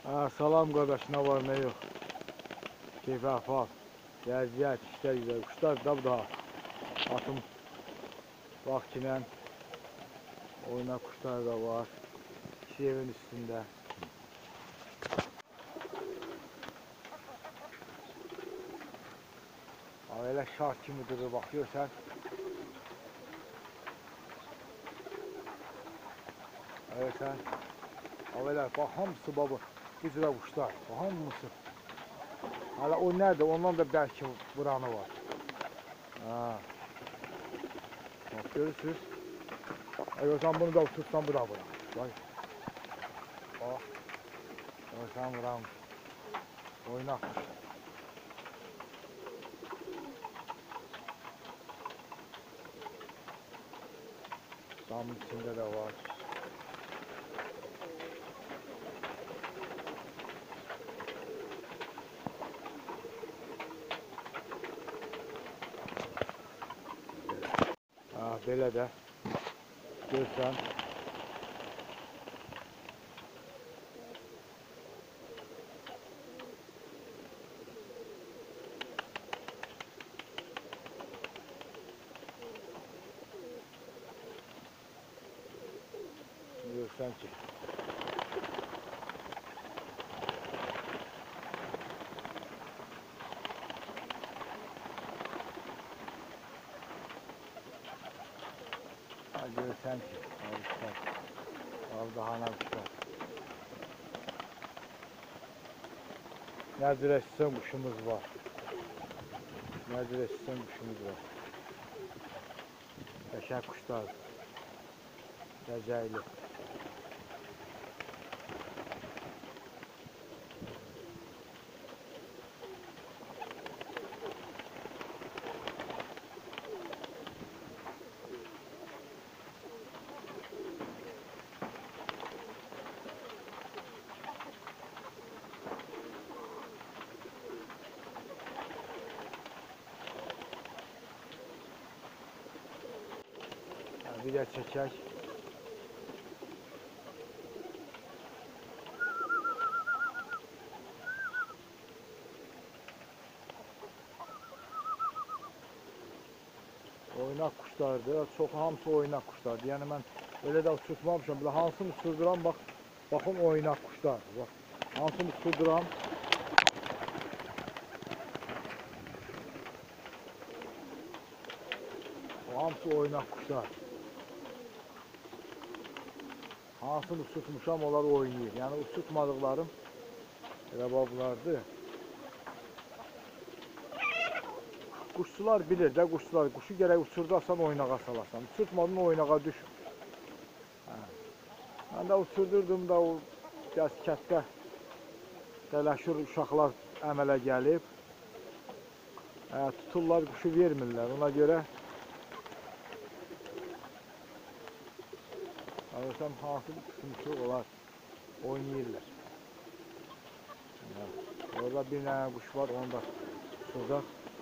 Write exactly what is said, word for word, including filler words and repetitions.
Ha, salam qardaş, nə var, nə yox. Keyfi əhval. Gəziyyət, işlər güzel. Kuşlar da bu da. Atım vaxtla oyna kuşlar da var. İki evin üstündə. Ama elə şart kimi durur, bax, görsən. Görsən. Ama elə, bax, hamısı baba, bu cürə kuşlar. Bax, hamısı. Hala o nerede? Ondan da belki buranı var. Ha. Bak görürsünüz. Görsən bunu da tutsam bura bura. Bak. Bak. Görsən buram. Oynak. Damın içinde de var. Ha, belə də görsən. Görsən ki. Ha, görsən ki. Al daha nə kuşlar. Nədir eşitsən kuşumuz var. Nədir eşitsən kuşumuz var. Qəşəng kuşlar. Gəcəyli. Bir de çəkək. Oynak kuşlardır. Çox hamısı oynak kuşlardır. Yəni mən öyle də uçurtmamışam. Belə hansını uçurduram, bax, baxın oynak kuşlar. Bax, hansını uçurduram. Hamısı oynak kuşlar. Hansını uçurtmuşam, onlar oynayır. Yəni uçurtmadıqlarım elə bablardır. Quşçular bilir də, quşçular. Quşu gərək uçurdasan, oynağa salasan. Uçurtmadın, oynağa düşür. Hə. Mən də uçurdurdum da, o gəz kətdə dələşir, uşaqlar əmələ gəlib. Hə, tuturlar, quşu vermirlər. Ona görə Ağırsam hansı kuşumuşu olar, oynayırlar. Orada bir tane kuş var, onu da uçuracaq.